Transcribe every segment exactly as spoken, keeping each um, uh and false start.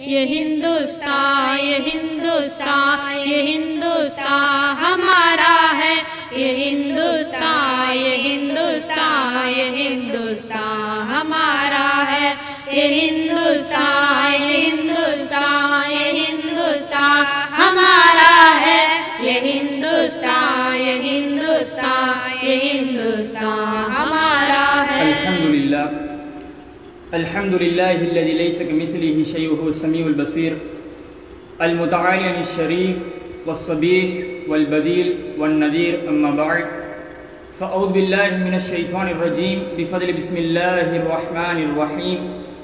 ये हिंदुस्तान ये हिंदुस्तान ये हिंदुस्तान हमारा है। ये हिंदुस्तान ये हिंदुस्तान ये हिंदुस्तान हमारा है। ये हिंदुस्तान ये हिंदुस्तान ये हिंदुस्तान हमारा है। ये हिंदुस्तान ये हिंदुस्तान ये हिंदुस्तान हमारा है। अल्हम्दुलिल्लाह अल्हम्दुलिल्लाहि अल्लज़ी लैसा कमिस्लिही शै'उन वहुव समीउल बसीर अल-मुतआली अनिश शरीक वस्सबीह वल-बदील वन-नज़ीर अम्मा बअद फ़अऊज़ु बिल्लाहि मिनश शैतानिर रजीम बिफ़ज़्लि बिस्मिल्लाहिर रहमानिर रहीम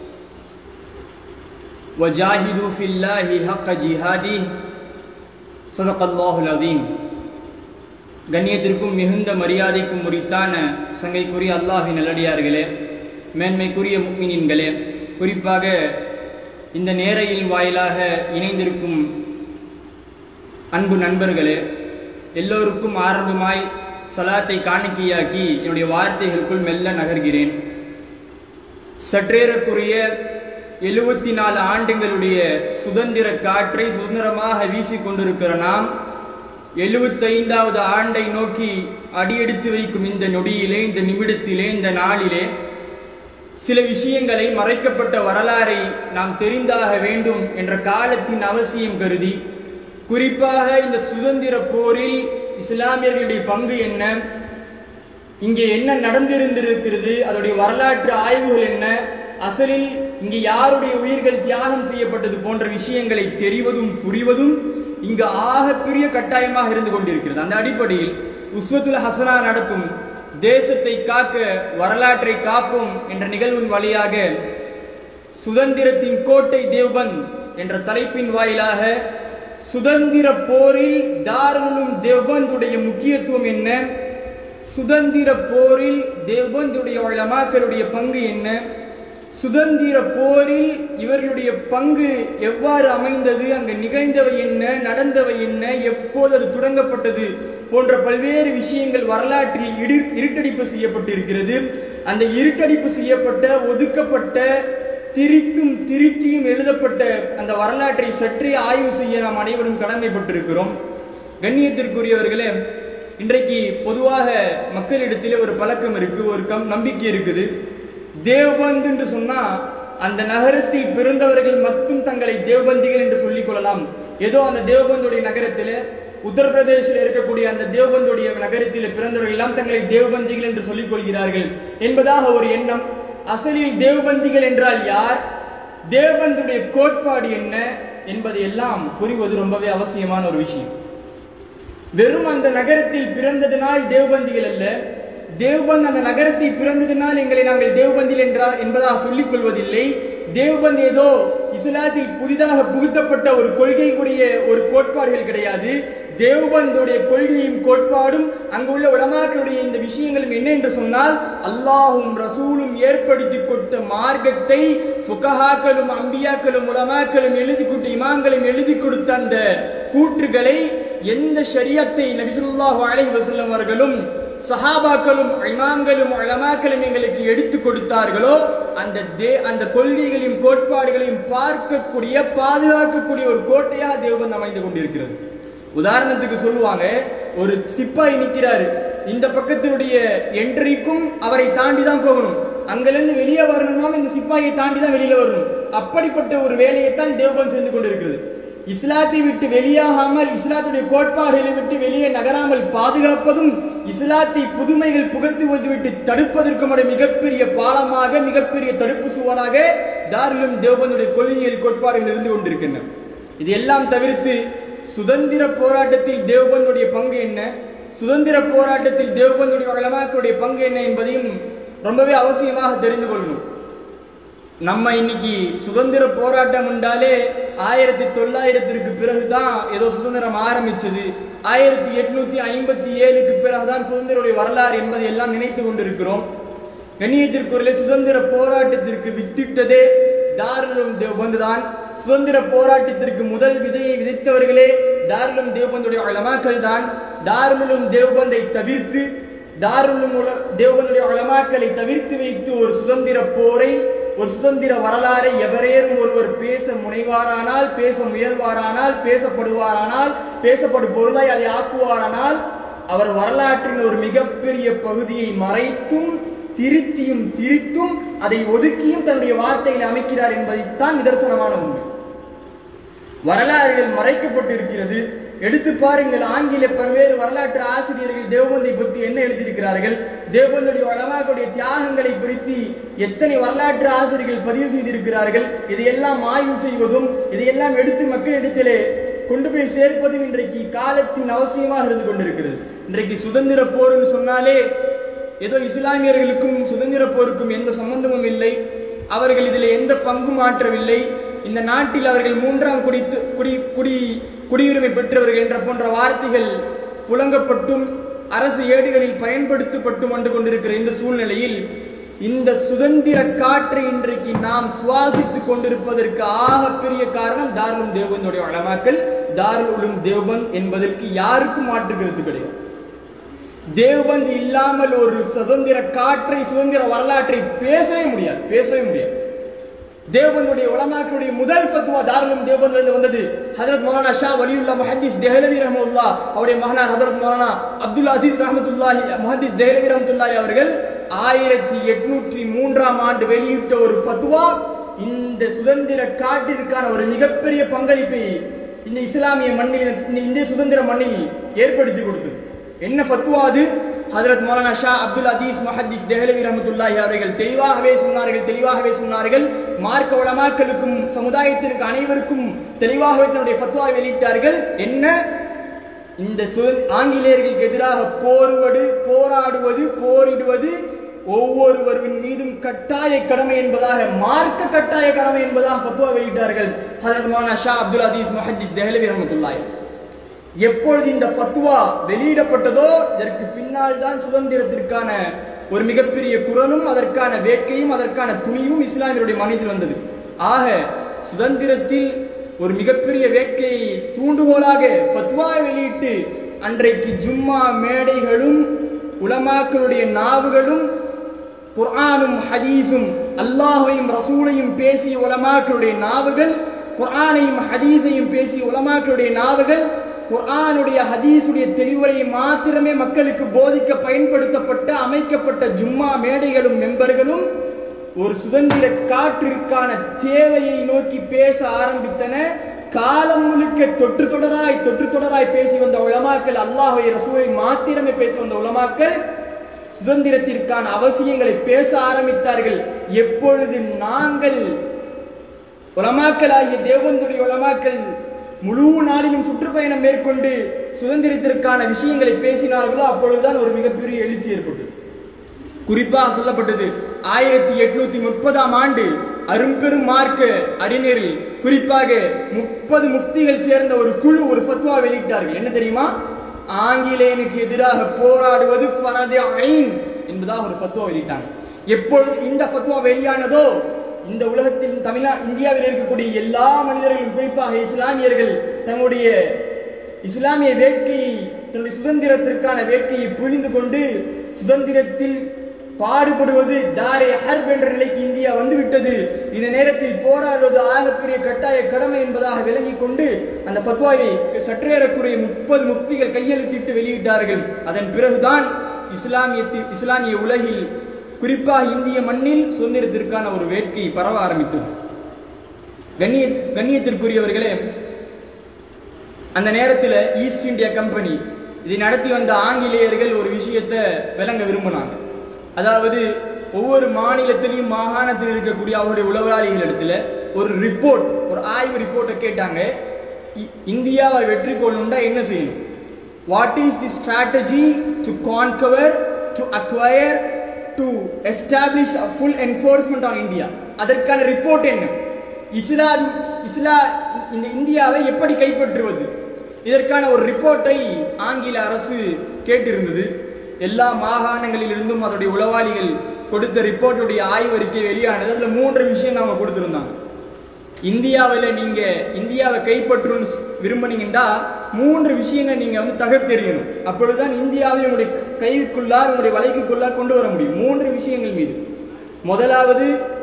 वजाहिदू फ़िल्लाहि हक़्क़ जिहादिही ஸதகல்லாஹுல் அஸீம். கண்ணியத்திற்கும் மிகுந்த மரியாதைக்கும் உரித்தான சங்கைக்குரிய அல்லாஹ்வின் நல்லடியார்களே, மேன்மைக்குரிய முஃமினீன்களே, குறிப்பாக இந்த நேரையின் வாயிலாக இணைந்திருக்கும் அன்பு நண்பர்களே, எல்லோருக்கும் ஆரம்பமாய் சலாத்தை காணிக்கையாக்கி என்னுடைய வார்த்தைகளுக்குள் மெல்ல நகர்கிறேன். சற்றேறக்குரிய எழுபத்தி நாலு ஆண்டுகளுடைய சுதந்திர காற்றை சுதந்திரமாக வீசிக்கொண்டிருக்கிற நாம் எழுபத்தைந்தாவது ஆண்டை நோக்கி அடியெடுத்து வைக்கும் இந்த நொடியிலே, இந்த நிமிடத்திலே, இந்த நாளிலே சில விஷயங்களை, மறைக்கப்பட்ட வரலாறை நாம் தெரிந்தாக வேண்டும் என்ற காலத்தின் அவசியம் கருதி, குறிப்பாக இந்த சுதந்திர போரில் இஸ்லாமியர்களுடைய பங்கு என்ன, இங்கே என்ன நடந்திருந்திருக்கிறது, அதனுடைய வரலாற்று ஆய்வுகள் என்ன, அசலில் இங்கு யாருடைய உயிர்கள் தியாகம் செய்யப்பட்டது போன்ற விஷயங்களை தெரிவதும் புரிவதும் இங்கு ஆகப்பெரிய கட்டாயமாக இருந்து கொண்டிருக்கிறது. அந்த அடிப்படையில் உஸ்வத்துல் ஹசனா நடத்தும் தேசத்தை காக்க வரலாற்றை காப்போம் என்ற நிகழ்வின் வழியாக சுதந்திரத்தின் கோட்டை தேவ்பந்த் என்ற தலைப்பின் வாயிலாக சுதந்திர போரில் தாருல் உலூம் தேவ்பந்துடைய முக்கியத்துவம் என்ன, சுதந்திர போரில் தேவ்பந்துடைய உலமாக்களுடைய பங்கு என்ன, சுதந்திர போரில் இவர்களுடைய பங்கு எவ்வாறு அமைந்தது, அங்கு நிகழ்ந்தவை என்ன, நடந்தவை என்ன, எப்போது அது தொடங்கப்பட்டது போன்ற பல்வேறு விஷயங்கள் வரலாற்றில் இருட்டடிப்பு செய்யப்பட்டிருக்கிறது. அந்த இருட்டடிப்பு செய்யப்பட்ட, ஒதுக்கப்பட்ட, திரித்தும் திருத்தியும் எழுதப்பட்ட அந்த வரலாற்றை சற்றே ஆய்வு செய்ய நாம் அனைவரும் கடமைப்பட்டிருக்கிறோம். கண்ணியத்திற்குரியவர்களே, இன்றைக்கு பொதுவாக மக்களிடத்திலே ஒரு பழக்கம் இருக்கு, ஒரு கம் நம்பிக்கை இருக்குது. தேவ்பந்த் என்று சொன்னா அந்த நகரத்தில் பிறந்தவர்கள் மட்டும் தங்களை தேவ்பந்திகள் என்று சொல்லிக் கொள்ளலாம். ஏதோ அந்த தேவ்பந்துடைய நகரத்தில், உத்தரப்பிரதேசில் இருக்கக்கூடிய அந்த தேவ்பந்துடைய நகரத்தில் பிறந்தவர்கள் எல்லாம் தங்களை தேவ்பந்திகள் என்று சொல்லிக் கொள்கிறார்கள் என்பதாக ஒரு எண்ணம். அசலில் தேவ்பந்திகள் என்றால் யார், தேவ்பந்துடைய கோட்பாடு என்ன என்பதை எல்லாம் புரிவது ரொம்பவே அவசியமான ஒரு விஷயம். வெறும் அந்த நகரத்தில் பிறந்ததினால் தேவ்பந்திகள் அல்ல, தேவ்பந்த் அந்த நகரத்தில் பிறந்ததினால் எங்களை நாங்கள் தேவ்பந்தில் என்றா என்பதாக சொல்லிக் கொள்வதில்லை. தேவ்பந்த் ஏதோ இஸ்லாத்தில் புதிதாக புகுத்தப்பட்ட ஒரு கொள்கைக்குரிய ஒரு கோட்பாடுகள் கிடையாது. தேவ்பந்துடைய கொள்கையும் கோட்பாடும் அங்குள்ள உலமாக்களுடைய இந்த விஷயங்களும் என்ன என்று சொன்னால், அல்லாஹும் ரசூலும் ஏற்படுத்தி கொடுத்த மார்க்கத்தை ஃபுகஹாக்களும் அம்பியாக்களும் உலமாக்களும் எழுதி கொடுத்த இமாம்களும் எழுதி கொடுத்த அந்த கூற்றுகளை, எந்த ஷரியத்தை நபி ஸல்லல்லாஹு அலைஹி வஸல்லம் அவர்களும் சஹாபாக்களும் இமாம்களும் உலமாக்களும் எங்களுக்கு எடுத்து கொடுத்தார்களோ அந்த தே அந்த கொள்கைகளையும் கோட்பாடுகளையும் பார்க்கக்கூடிய, பாதுகாக்கக்கூடிய ஒரு கோட்டையாக தேவ்பந்த் அமைந்து கொண்டிருக்கிறது. உதாரணத்துக்கு சொல்லுவாங்க, ஒரு சிப்பாய் நிற்கிறாரு, இந்த பக்கத்தினுடைய என்ட்ரிக்கும் அவரை தாண்டி தான் போகணும், அங்கிருந்து வெளியே வரணும்னா இந்த சிப்பாயை தாண்டி தான் வெளியில வரணும். அப்படிப்பட்ட ஒரு வேலையைத்தான் தேவ்பந்த் செஞ்சு கொண்டிருக்கிறது. இஸ்லாத்தை விட்டு வெளியாகாமல், இஸ்லாத்துடைய கோட்பாடுகளை விட்டு வெளியே நகராமல் பாதுகாப்பதும், இஸ்லாத்தை புதுமைகள் புகுத்துவது விட்டு தடுப்பதற்கும் மிகப்பெரிய பாலமாக, மிகப்பெரிய தடுப்பு சுவராக தாருல் தேவ்பந்துடைய கொள்கைகள் கோட்பாடுகள் இருந்து கொண்டிருக்கின்றன. இது எல்லாம் தவிர்த்து சுதந்திர போராட்டத்தில் தேவ்பந்துடைய பங்கு என்ன, சுதந்திர போராட்டத்தில் தேவ்பந்துடைய உலமாக்களுடைய பங்கு என்ன என்பதையும் ரொம்பவே அவசியமாக தெரிந்து கொள்ளணும். நம்ம இன்னைக்கு சுதந்திர போராட்டம் என்றாலே ஆயிரத்தி தொள்ளாயிரத்திற்கு பிறகுதான் ஏதோ சுதந்திரம் ஆரம்பிச்சது, ஆயிரத்தி எட்நூத்தி ஐம்பத்தி ஏழுக்கு பிறகுதான் சுதந்திர வரலாறு என்பதை எல்லாம் நினைத்து கொண்டிருக்கிறோம். கண்ணியத்திற்குரிய சுதந்திர போராட்டத்திற்கு வித்திட்டதே தாருல் உலூம் தேவ்பந்த் தான். சுதந்திர போராட்டத்திற்கு முதல் விதையை விதைத்தவர்களே தாருல் உலூம் தேவ்பந்துடைய உலமாக்கள் தான். தாருல் உலூம் தேவ்பந்தை தவிர்த்து, தாருல் உலூம் தேவ்பந்துடைய உலமாக்களை தவிர்த்து வைத்து ஒரு சுதந்திர போரை, ஒரு சுதந்திர வரலாறை எவரேனும் ஒருவர் பேச முனைவாரானால், பேச முயல்வாரானால், பேசப்படுவாரானால், பேசப்படும் பொருளாய் அதை ஆக்குவாரானால் அவர் வரலாற்றின் ஒரு மிகப்பெரிய பகுதியை மறைத்தும் திருத்தியும் திரித்தும் அதை ஒதுக்கியும் தன்னுடைய வார்த்தையில் அமைக்கிறார் என்பதைத்தான் நிதர்சனமான உண்மை. வரலாறுகள் மறைக்கப்பட்டு இருக்கிறது. எடுத்து பாருங்கள், ஆங்கில பல்வேறு வரலாற்று ஆசிரியர்கள் தேவபந்தை பற்றி என்ன எழுதியிருக்கிறார்கள், தேவபந்துடைய உலமாக்களுடைய தியாகங்களை குறித்து எத்தனை வரலாற்று ஆசிரியர்கள் பதிவு செய்திருக்கிறார்கள். இதையெல்லாம் ஆய்வு செய்வதும் இதையெல்லாம் எடுத்து மக்களிடத்திலே கொண்டு போய் சேர்ப்பதும் இன்றைக்கு காலத்தின் அவசியமாக இருந்து கொண்டிருக்கிறது. இன்றைக்கு சுதந்திர போர்னு சொன்னாலே ஏதோ இஸ்லாமியர்களுக்கும் சுதந்திர போருக்கும் எந்த சம்பந்தமும் இல்லை, அவர்கள் இதில் எந்த பங்கும் ஆற்றவில்லை, இந்த நாட்டில் அவர்கள் மூன்றாம் குடி குடி குடி குடியுரிமை பெற்றவர்கள் என்ற போன்ற வார்த்தைகள் புழங்கப்பட்டும் அரசு ஏடுகளில் பயன்படுத்தப்பட்டும் வந்து கொண்டிருக்கிற இந்த சூழ்நிலையில் இந்த சுதந்திர காற்றை இன்றைக்கு நாம் சுவாசித்துக் கொண்டிருப்பதற்கு ஆகப்பெரிய காரணம் தாருல் தேவபந்துடைய உலமாக்கள். தாருல் உலூம் தேவபந்த் என்பதற்கு யாருக்கும் மாற்று கருத்து கிடையாது. தேவபந்த் இல்லாமல் ஒரு சுதந்திர காற்றை, சுதந்திர வரலாற்றை பேசவே முடியாது பேசவே முடியாது தேவபந்துடைய உலமாக்களுடைய முதல் ஃபத்வா தாருல் தேவபந்திலிருந்து வந்தது. ஹஜ்ரத் மௌலானா ஷா வலியுல்லா முஹத்திஸ் தெஹ்லவி ரஹ்மத்துல்லாஹ் அவருடைய மகனார் ஹஜ்ரத் மௌலானா அப்துல் அசீஸ் ரஹ்மத்துல்லாஹி முஹத்திஸ் தெஹ்லவி ரஹ்மத்துல்லாஹி அவர்கள் ஆயிரத்தி எட்நூற்றி மூன்றாம் ஆண்டு வெளியிட்ட ஒரு ஃபத்வா இந்த சுதந்திர காற்றிற்கான ஒரு மிகப்பெரிய பங்களிப்பை இந்த இஸ்லாமிய மண்ணில், இந்த இந்திய சுதந்திர மண்ணில் ஏற்படுத்தி கொடுத்தது. என்ன ஃபத்வா அது? ஹஜ்ரத் மௌலானா ஷா அப்துல் அசீஸ் முஹத்திஸ் தெஹ்லவி ரஹ்மத்துல்லாஹி அவர்கள் தெளிவாகவே சொன்னார்கள் தெளிவாகவே சொன்னார்கள் மார்க்க உலமாக்களுக்கும் சமுதாயத்திற்கு அனைவருக்கும் தெளிவாகவே தன்னுடைய ஃபத்வாவை வெளியிட்டார்கள். என்ன? இந்த ஆங்கிலேயர்களுக்கு எதிராக போர்வது போராடுவது போரிடுவது ஒவ்வொருவரின் மீதும் கட்டாய கடமை என்பதாக, மார்க்க கட்டாய கடமை என்பதாக ஃபத்வா வெளியிட்டார்கள் ஹஜ்ரத் மௌலானா ஷா அப்துல் அசீஸ் முஹத்திஸ் தெஹ்லவி ரஹ்மத்துல்லாஹி. எப்பொழுது இந்த ஃபத்வா வெளியிடப்பட்டதோ இதற்கு பின்னால் தான் சுதந்திரத்திற்கான ஒரு மிகப்பெரிய குரலும் அதற்கான வேட்கையும் அதற்கான துணிவும் இஸ்லாமியருடைய மனதில் வந்தது. ஆக சுதந்திரத்தில் ஒரு மிகப்பெரிய வேட்கையை தூண்டுகோலாக ஃபத்வா வெளியிட்டு அன்றைக்கு ஜும்மா மேடைகளும் உலமாக்களுடைய நாவுகளும் குர்ஆனும் ஹதீஸும் அல்லாஹ்வையும் ரசூலையும் பேசிய உலமாக்களுடைய நாவுகள், குர்ஆனையும் ஹதீஸையும் பேசிய உலமாக்களுடைய நாவுகள், குர்ஆனுடைய ஹதீஸுடைய தெளிவுரையை மாத்திரமே மக்களுக்கு போதிக்க பயன்படுத்தப்பட்ட அமைக்கப்பட்ட ஜும்மா மேடைகளும் மெம்பர்களும் ஒரு சுதந்திர காற்றிற்கான தேவையை நோக்கி பேச ஆரம்பித்தன. காலம் முழுக்க தொற்று தொடராய் தொற்று தொடராய் பேசி வந்த உலமாக்கள், அல்லாஹ்வை ரசூலை மாத்திரமே பேசி வந்த உலமாக்கள் சுதந்திரத்திற்கான அவசியங்களை பேச ஆரம்பித்தார்கள். எப்பொழுது நாங்கள் உலமாக்களாகிய தேவபந்துடைய உலமாக்கள் முழு நாளிலும் சுற்றுப்பயணம் மேற்கொண்டு சுதந்திரத்திற்கான விஷயங்களை பேசினார்களோ அப்பொழுதுதான் ஒரு மிகப்பெரிய எழுச்சி ஏற்பட்டது. குறிப்பாக சொல்லப்பட்டது ஆயிரத்தி எட்நூத்தி முப்பதாம் ஆண்டு அரும்பெரும் மார்க்க அறிஞரில் குறிப்பாக முப்பது முஃப்திகள் சேர்ந்த ஒரு குழு ஒரு ஃபத்வா வெளியிட்டார்கள். என்ன தெரியுமா? ஆங்கிலேயனுக்கு எதிராக போராடுவது ஃபரது ஐன் என்பதாக ஒரு ஃபத்வா வெளியிட்டாங்க. எப்பொழுது இந்த ஃபத்வா வெளியானதோ இந்த உலகத்தில் தமிழ்நா இந்தியாவில் இருக்கக்கூடிய எல்லா மனிதர்களும் குறிப்பாக இஸ்லாமியர்கள் தங்களுடைய இஸ்லாமிய வேட்கையை, தன்னுடைய சுதந்திரத்திற்கான வேட்கையை புரிந்து கொண்டு சுதந்திரத்தில் பாடுபடுவது தாரே ஹர்ப் என்ற நிலைக்கு இந்தியா வந்துவிட்டது, இந்த நேரத்தில் போராடுவது ஆகப்பெரிய கட்டாய கடமை என்பதாக விளங்கிக் கொண்டு அந்த ஃபத்வாவை சற்றேறக்குறைய முப்பது முஃப்திகள் கையெழுத்திட்டு வெளியிட்டார்கள். அதன் பிறகுதான் இஸ்லாமியத்தில் இஸ்லாமிய உலகில் குறிப்பாக இந்திய மண்ணில் சுதந்திரத்திற்கான ஒரு வேட்கை பரவ ஆரம்பித்தது. கண்ணிய கண்ணியத்திற்குரியவர்களே, அந்த நேரத்தில் ஈஸ்ட் இந்தியா கம்பெனி இதை நடத்தி வந்த ஆங்கிலேயர்கள் ஒரு விஷயத்தை விளங்க விரும்பினாங்க. அதாவது ஒவ்வொரு மாநிலத்திலையும் மாகாணத்தில் இருக்கக்கூடிய அவருடைய உளவாளிகள் இடத்துல ஒரு ரிப்போர்ட், ஒரு ஆய்வு ரிப்போர்ட்டை கேட்டாங்க. இந்தியாவை வெற்றி கொள்ளணும்னா என்ன செய்யணும்? What is the strategy to conquer, to acquire, to establish a full enforcement on India? அதற்கான ரிப்போர்ட் என்ன? இஸ்லாம் இஸ்லா இந்த இந்தியாவை எப்படி கைப்பற்றுவது? இதற்கான ஒரு ரிப்போர்ட்டை ஆங்கில அரசு கேட்டிருந்தது. எல்லா மாகாணங்களிலிருந்தும் அதனுடைய உளவாளிகள் கொடுத்த ரிப்போர்ட்டுடைய ஆய்வறிக்கை வெளியானது. அதில் மூன்று விஷயம் நாம கொடுத்துருந்தாங்க. இந்தியாவில் நீங்க இந்தியாவை கைப்பற்றணும்னு விரும்பினீங்கன்னா மூன்று விஷயங்கள் நீங்க வந்து தகர்த்தெறியணும். அப்பொழுதுதான் இந்தியாவை உங்களுடைய கைக்குள்ளார், உங்களுடைய வலைக்குள்ளார் கொண்டு வர முடியும். மூன்று விஷயங்கள் மீது. முதலாவது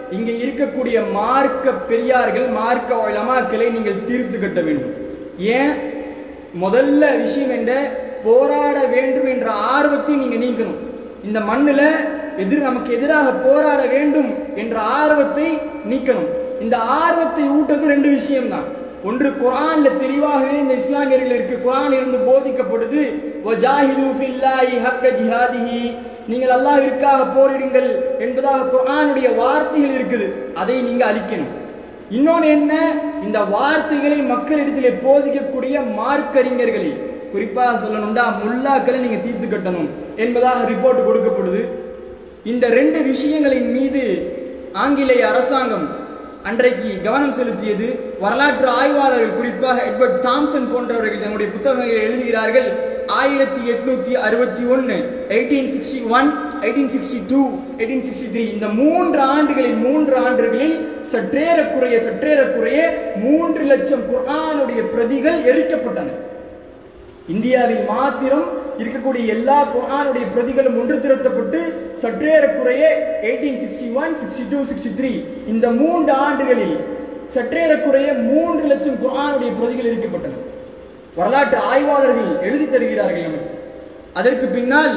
இங்கே இருக்கக்கூடிய மார்க்க பெரியார்கள், மார்க்க உலமாக்களை நீங்கள் தீர்த்து கட்ட வேண்டும். ஏன்? முதல்ல விஷயம் என்ன, போராட வேண்டும் என்ற ஆர்வத்தை நீங்க நீக்கணும். இந்த மண்ணில் எதிர் நமக்கு எதிராக போராட வேண்டும் என்ற ஆர்வத்தை நீக்கணும். இந்த ஆர்வத்தை ஊட்டது ரெண்டு விஷயம் தான். ஒன்று, குர்ஆன்ல தெளிவாகவே இந்த இஸ்லாமியர்களுக்கு குர்ஆன் இருந்து போதிக்கப்படுது, வஜாஹிது ஃபில்லாஹி ஹக்க ஜிஹாதிஹி, நீங்கள் அல்லாஹ்விற்காக போரிடுங்கள் என்பதாக குர்ஆனுடைய வார்த்தைகள் இருக்குது. அதை நீங்க அழிக்கணும். இன்னொன்று என்ன, இந்த வார்த்தைகளை மக்களிடத்திலே போதிக்கக்கூடிய மார்க்கறிஞர்களை, குறிப்பாக சொல்லணும்டா முல்லாக்களை நீங்க தீர்த்து கட்டணும் என்பதாக ரிப்போர்ட் கொடுக்கப்படுது. இந்த ரெண்டு விஷயங்களின் மீது ஆங்கிலேய அரசாங்கம் அன்றைக்கு கவனம் செலுத்தியது. வரலாற்று ஆய்வாளர்கள், குறிப்பாக எட்வர்ட் தாம்சன் போன்றவர்கள் தங்களுடைய புத்தகங்களில் எழுதுகிறார்கள், ஆயிரத்தி எட்நூத்தி அறுபத்தி ஒன்னு eighteen sixty one eighteen sixty two eighteen sixty three இந்த மூன்று ஆண்டுகளில் மூன்று ஆண்டுகளில் சற்றேறக்குறைய சற்றேறக்குறைய மூன்று லட்சம் குர்ஆனுடைய பிரதிகள் எரிக்கப்பட்டன. இந்தியாவில் மாத்திரம் இருக்கக்கூடிய எல்லா குர்ஆனுடைய பிரதிகளும் ஒன்று திரட்டப்பட்டு சற்றேறக்குறைய eighteen sixty one sixty two sixty three இந்த மூன்று ஆண்டுகளில் சற்றேறக்குறைய மூன்று லட்சம் குர்ஆனுடைய பிரதிகள் எரிக்கப்பட்டன. வரலாற்று ஆய்வாளர்கள் எழுதி தருகிறார்கள் நமக்கு. அதற்கு பின்னால்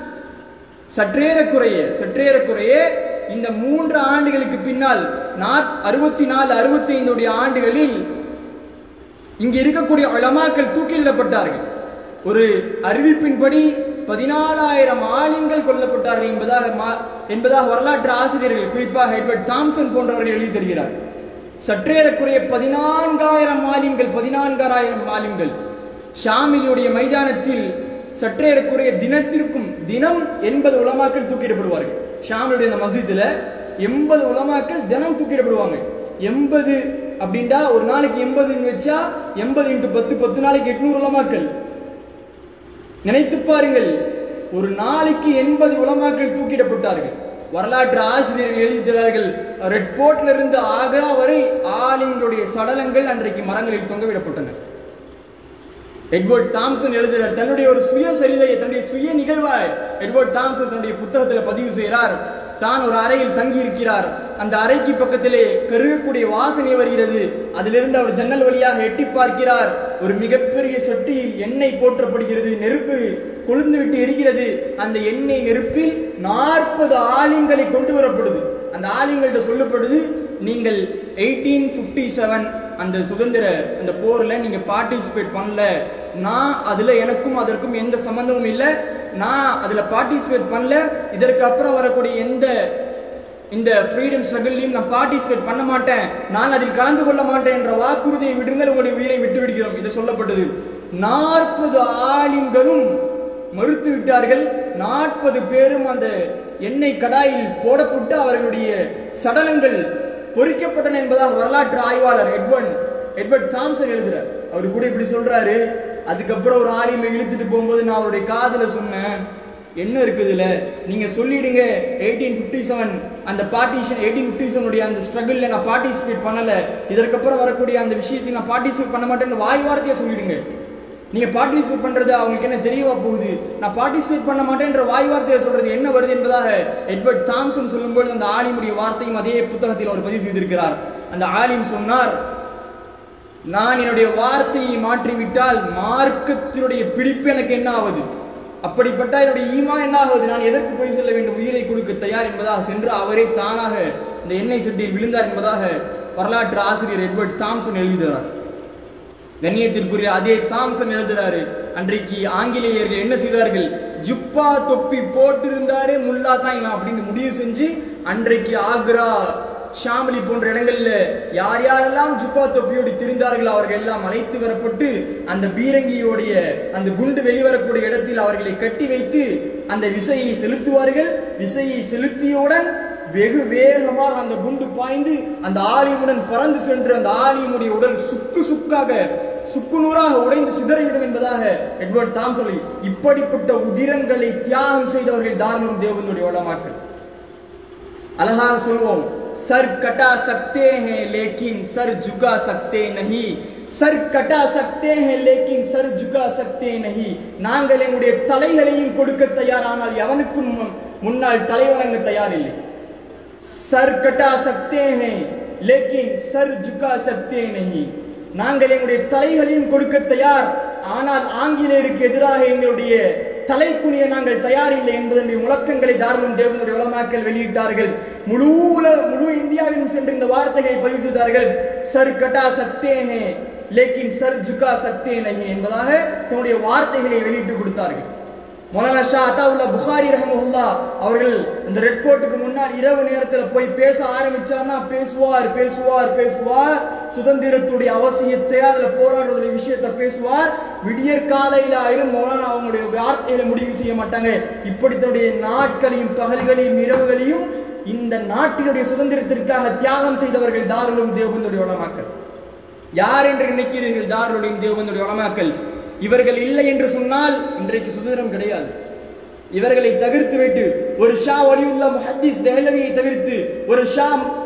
சற்றேறக்குறைய சற்றேறக்குறைய இந்த மூன்று ஆண்டுகளுக்கு பின்னால் அறுபத்தி நாலு அறுபத்தி ஐந்து ஆண்டுகளில் இங்கு இருக்கக்கூடிய உலமாக்கள் தூக்கிலிடப்பட்டார்கள். ஒரு அறிவிப்பின்படி பதினாலாயிரம் ஆலிம்கள் கொல்லப்பட்டார்கள் என்பதாக என்பதாக வரலாற்று ஆசிரியர்கள், குறிப்பாக எட்வர்ட் தாம்சன் போன்றவர்கள் எழுதி தருகிறார். சற்றேறக்குறைய பதினான்காயிரம் ஆலிம்கள் பதினான்காயிரம் ஆலிம்கள் ஷாமிலுடைய மைதானத்தில் சற்றேறக்குறைய தினத்திற்கும் தினம் எண்பது உலமாக்கள் தூக்கிடப்படுவார்கள். ஷாமிலுடைய அந்த மஸ்ஜிதில் எண்பது உலமாக்கள் தினம் தூக்கிடப்படுவாங்க. எண்பது அப்படின்டா ஒரு நாளைக்கு எண்பதுன்னு வச்சா எண்பது இன்ட்டு பத்து பத்து நாளைக்கு எட்நூறு உலமாக்கள். நினைத்து பாருங்கள், ஒரு நாளைக்கு எண்பது உலமாக்கள் தூக்கிடப்பட்டார்கள். வரலாற்று ஆசிரியர்கள் எழுதுகிறார்கள், ரெட் ஃபோர்ட்ல இருந்து ஆக்ரா வரை ஆலிம்களுடைய சடலங்கள் அன்றைக்கு மரங்களில் தொங்கவிடப்பட்டன. எட்வர்ட் தாம்சன் எழுதுகிறார், தன்னுடைய ஒரு சுயசரிதையை, தன்னுடைய சுய நிகழ்வாய் எட்வர்ட் தாம்சன் தன்னுடைய புத்தகத்தில் பதிவு செய்கிறார். தான் ஒரு அறையில் தங்கி இருக்கிறார். அந்த அறைக்கு பக்கத்திலே கருகக்கூடிய வாசனை வருகிறது. அதிலிருந்து அவர் ஜன்னல் வழியாக எட்டி பார்க்கிறார். ஒரு மிகப்பெரிய சொட்டியில் எண்ணெய் போற்றப்படுகிறது. நெருப்பு கொழுந்து விட்டு எரிகிறது. அந்த எண்ணெய் நெருப்பில் நாற்பது ஆலிம்களை கொண்டு வரப்படுது. அந்த ஆலிம்கள்ட்ட சொல்லப்படுது, நீங்கள் எயிட்டீன் பிப்டி செவன் அந்த சுதந்திர அந்த போர்ல நீங்க பார்ட்டிசிபேட் பண்ணல, நான் அதுல எனக்கும் அதற்கும் எந்த சம்பந்தமும் இல்லை, நான் அதுல பார்ட்டிசிபேட் பண்ணல, இதற்கு அப்புறம் வரக்கூடிய எந்த இந்த ஃப்ரீடம் ஸ்ட்ரகிள்லையும் நான் பார்ட்டிசிபேட் பண்ண மாட்டேன், நான் அதில் கலந்து கொள்ள மாட்டேன் என்ற வாக்குறுதியை விடுங்கள், உங்களுடைய உயிரை விட்டு விடுகிறோம். இது சொல்லப்பட்டது. நாற்பது ஆலிம்களும் மறுத்து விட்டார்கள். நாற்பது பேரும் அந்த எண்ணெய் கடாயில் போடப்பட்டு அவர்களுடைய சடலங்கள் பொறிக்கப்பட்டன என்பதாக வரலாற்று ஆய்வாளர் எட்வர்ட் எட்வர்ட் தாம்சன் எழுதுறார். அவரு கூட இப்படி சொல்றாரு, அதுக்கப்புறம் ஒரு ஆலிமை இழுத்துட்டு போகும்போது நான் அவருடைய காதுல சொன்னேன், என்ன இருக்குதுல நீங்க சொல்லிடுங்க, எயிட்டீன் பிப்டி செவன் அந்த பார்ட்டிஷன் எயிட்டீன் பிப்டி செவன் உடைய அந்த ஸ்ட்ரகிள்ல நான் பார்ட்டிசிபேட் பண்ணல, இதற்கப்புறம் வரக்கூடிய அந்த விஷயத்தை நான் பார்ட்டிசிபேட் பண்ண மாட்டேன்னு வாய் வார்த்தையா சொல்லிடுங்க. நீங்க பார்ட்டிசிபேட் பண்றது அவங்களுக்கு என்ன தெரியவா போகுது, நான் பார்ட்டிசிபேட் பண்ண மாட்டேன்ற வாய் வார்த்தையை சொல்றது என்ன வருது என்பதாக எட்வர்ட் தாம்சன் சொல்லும்போது அந்த ஆலிமுடைய வார்த்தையும் அதே புத்தகத்தில் அவர் பதிவு செய்திருக்கிறார். அந்த ஆலிம் சொன்னார், நான் என்னுடைய வார்த்தையை மாற்றிவிட்டால் மார்க்கத்தினுடைய பிடிப்பு எனக்கு என்ன ஆவது, அப்படிப்பட்ட என்னுடைய ஈமான் என்ன ஆகுது, நான் எதற்கு போய் சொல்ல வேண்டும், உயிரை கொடுக்க தயார் என்பதாக சென்று அவரே தானாக இந்த எண்ணெய் சட்டியில் விழுந்தார் என்பதாக வரலாற்று ஆசிரியர் எட்வர்ட் தாம்சன் எழுதுகிறார். கண்ணியத்திற்குரிய அதே தாம்சன் எழுதுறாரு, அன்றைக்கு ஆங்கிலேயர்கள் என்ன செய்தார்கள், ஜுப்பா தொப்பி போட்டிருந்தாரே முல்லா தான் இவன் அப்படின்னு முடிவு செஞ்சு அன்றைக்கு ஆக்ரா ஷாமலி போன்ற இடங்கள்ல யார் யாரெல்லாம் ஜுப்பா தொப்பியோடு திரிந்தார்கள் அவர்கள் எல்லாம் அழைத்து வரப்பட்டு அந்த பீரங்கியோடைய அந்த குண்டு வெளிவரக்கூடிய இடத்தில் அவர்களை கட்டி வைத்து அந்த விசையை செலுத்துவார்கள். விசையை செலுத்தியவுடன் வெகு வேகமாக அந்த குண்டு பாய்ந்து அந்த ஆலிமுடன் பறந்து சென்று அந்த ஆலிமுடைய உடல் சுக்கு சுக்காக சுக்கு நூறாக உடைந்து சிதறிவிடும் என்பதாக எட்வர்ட் தாம்சன். இப்படிப்பட்ட உதிரங்களை தியாகம் செய்தவர்கள் தாராளம் தேவனுடைய உலமாக்கள். அழகாக சொல்வோம், சர் கட்டா சக்தே ஹே லேக்கின் சர் ஜுகா சக்தே நஹி, சர் கட்டா சக்தே ஹே லேக்கின் சர் ஜுகா சக்தே நஹி. நாங்கள் எங்களுடைய தலைகளையும் கொடுக்க தயார், ஆனால் எவனுக்கும் முன்னால் தலை வணங்க தயார் இல்லை. सर कटा सकते हैं लेकिन सर झुका सकते नहीं. நாங்கள் எங்களுடைய தலைகளையும் கொடுக்க தயார், ஆனால் ஆங்கிலேயருக்கு எதிராக எங்களுடைய தலைக்குனிய நாங்கள் தயாரில்லை என்பதனுடைய முழக்கங்களை தாருலும் தேவனுடைய உலமாக்கள் வெளியிட்டார்கள். முழு முழு இந்தியாவிலும் சென்று இந்த வார்த்தைகளை பதிவு செய்தார்கள். சர் கட்டா சக்தே ஹே லேக்கின் சர் ஜுகா சக்தே நஹி என்பதாக தன்னுடைய வார்த்தைகளை வெளியிட்டு கொடுத்தார்கள். மௌலானா ஷா அத்தாவுல்லா புகாரி ரஹ்மத்துல்லாஹ் அவர்கள் அந்த ரெட் ஃபோர்ட்டுக்கு முன்னால் இரவு நேரத்தில் போய் பேச ஆரம்பிச்சார்னா பேசுவார் பேசுவார் பேசுவார் சுதந்திரத்துடைய அவசியத்தை, அதில் போராடுறதுடைய விஷயத்தை பேசுவார். விடியற் காலையில் ஆயிரம் மௌலானா அவங்களுடைய வார்த்தைகளை முடிவு செய்ய மாட்டாங்க. இப்படி தன்னுடைய நாட்களையும் பகல்களையும் இரவுகளையும் இந்த நாட்டினுடைய சுதந்திரத்திற்காக தியாகம் செய்தவர்கள் தாருலும் தேவபந்துடைய உலமாக்கள். யார் என்று நினைக்கிறீர்கள்? தாருலும் தேவபந்துடைய உலமாக்கள். இவர்கள் இல்லை என்று சொன்னால் இன்றைக்கு சுதந்திரம் கிடையாது. இவர்களை தவிர்த்து விட்டு ஒரு ஷா வலியுல்லா முஹத்தீஸ் தெஹ்லவியை தவிர்த்து ஒரு ஷா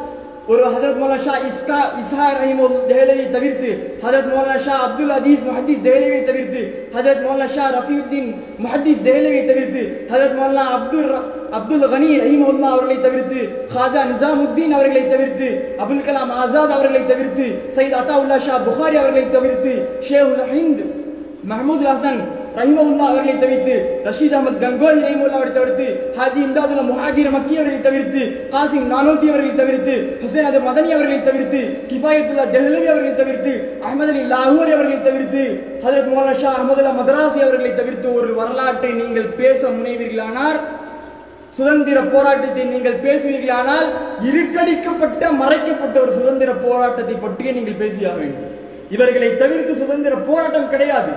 ஒரு ஹஜரத் மௌலானா ஷா இஸ்கா இஸ்ஹா ரஹிமுல் தெஹ்லவியை தவிர்த்து ஹஜரத் மௌலானா ஷா அப்துல் அதீஸ் முஹத்தீஸ் தெஹ்லவியை தவிர்த்து ஹஜரத் மௌலானா ஷா ரஃபீயுத்தீன் முஹத்தீஸ் தெஹ்லவியை தவிர்த்து ஹஜரத் மௌலானா அப்துல் அப்துல் கனி ரஹிமுல்லா அவர்களை தவிர்த்து ஹாஜா நிசாமுத்தீன் அவர்களை தவிர்த்து அபுல் கலாம் ஆசாத் அவர்களை தவிர்த்து சையத் அத்தாவுல்லா ஷா புகாரி அவர்களை தவிர்த்து ஷேகுல் ஹிந்த் மஹமூத் ஹசன் ரஹிமஹுல்லா அவர்களை தவிர்த்து ரஷீத் அஹமத் கங்கோலி ரஹிமஹுல்லா அவர்களை தவிர்த்து ஹாஜி இம்தாதுல்லா முஹாஜிர் மக்கி அவர்களை தவிர்த்து காசிம் நானோத்தி அவர்களை தவிர்த்து ஹுசைன் அத மதனி அவர்களை தவிர்த்து கிஃபாயத்துல்லா தெஹ்லவி அவர்களை தவிர்த்து அஹமது அலி லாகூரி அவர்களை தவிர்த்து ஹஜரத் மௌலானா ஷா அஹமதுல்லா மதராசி அவர்களை தவிர்த்து ஒரு வரலாற்றை நீங்கள் பேச முனைவீர்களானால், சுதந்திர போராட்டத்தை நீங்கள் பேசுவீர்களானால், இருட்டடிக்கப்பட்ட மறைக்கப்பட்ட ஒரு சுதந்திர போராட்டத்தை பற்றியே நீங்கள் பேசியாக வேண்டும். இவர்களை தவிர்த்து சுதந்திர போராட்டம் கிடையாது.